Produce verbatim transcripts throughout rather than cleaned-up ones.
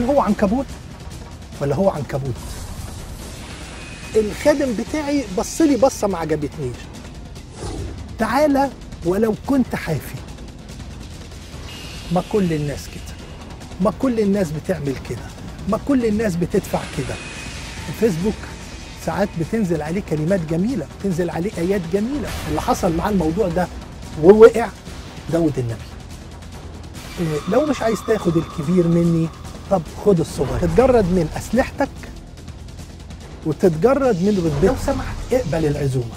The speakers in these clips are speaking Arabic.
هل هو عنكبوت ولا هو عنكبوت؟ الخادم بتاعي بص لي بصه ما عجبتنيش. تعالى ولو كنت حافي. ما كل الناس كده، ما كل الناس بتعمل كده، ما كل الناس بتدفع كده. الفيسبوك ساعات بتنزل عليه كلمات جميله، بتنزل عليه ايات جميله. اللي حصل مع الموضوع ده ووقع داود النبي. لو مش عايز تاخد الكبير مني، طب خد الصغير. تتجرد من اسلحتك وتتجرد من رتبتك. لو سمحت اقبل العزومه.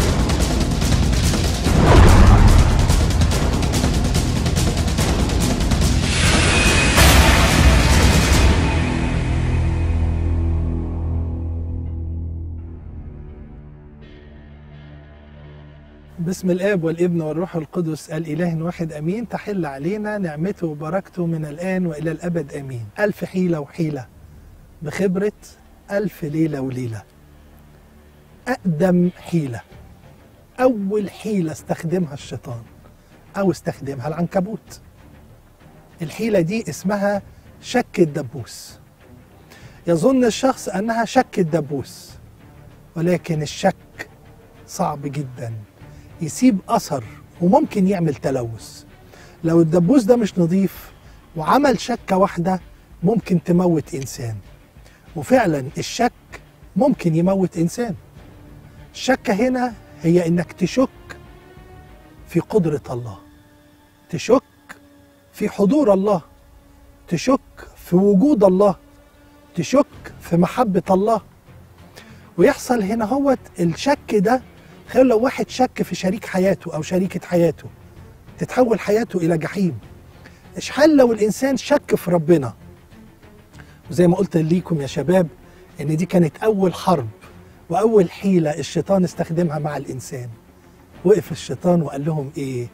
بسم الآب والابن والروح القدس الإله واحد أمين. تحل علينا نعمته وبركته من الآن وإلى الأبد أمين. ألف حيلة وحيلة بخبرة ألف ليلة وليلة. أقدم حيلة، أول حيلة استخدمها الشيطان أو استخدمها العنكبوت. الحيلة دي اسمها شك الدبوس. يظن الشخص أنها شك الدبوس، ولكن الشك صعب جدا، يسيب أثر وممكن يعمل تلوث. لو الدبوس ده مش نظيف وعمل شكة واحدة ممكن تموت إنسان. وفعلا الشك ممكن يموت إنسان. الشكة هنا هي إنك تشك في قدرة الله، تشك في حضور الله، تشك في وجود الله، تشك في محبة الله. ويحصل هنا هو الشك ده. خير لو واحد شك في شريك حياته أو شريكة حياته، تتحول حياته إلى جحيم. إشحال لو الإنسان شك في ربنا. وزي ما قلت ليكم يا شباب إن دي كانت أول حرب وأول حيلة الشيطان استخدمها مع الإنسان. وقف الشيطان وقال لهم إيه؟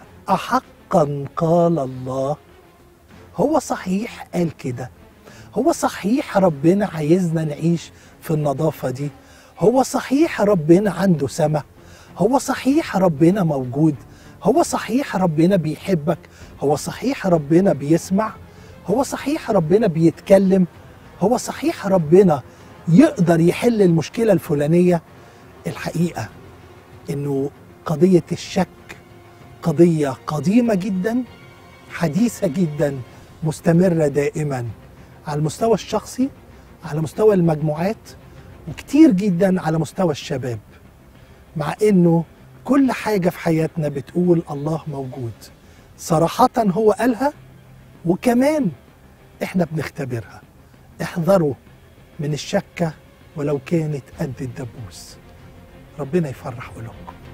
أحقا قال الله؟ هو صحيح قال كده؟ هو صحيح ربنا عايزنا نعيش في النظافة دي؟ هو صحيح ربنا عنده سما؟ هو صحيح ربنا موجود؟ هو صحيح ربنا بيحبك؟ هو صحيح ربنا بيسمع؟ هو صحيح ربنا بيتكلم؟ هو صحيح ربنا يقدر يحل المشكلة الفلانية؟ الحقيقة إنه قضية الشك قضية قديمة جدا، حديثة جدا، مستمرة دائما على المستوى الشخصي، على مستوى المجموعات، وكتير جدا على مستوى الشباب. مع انه كل حاجة في حياتنا بتقول الله موجود، صراحة هو قالها، وكمان احنا بنختبرها. احذروا من الشكة ولو كانت قد الدبوس. ربنا يفرح قلوبكم.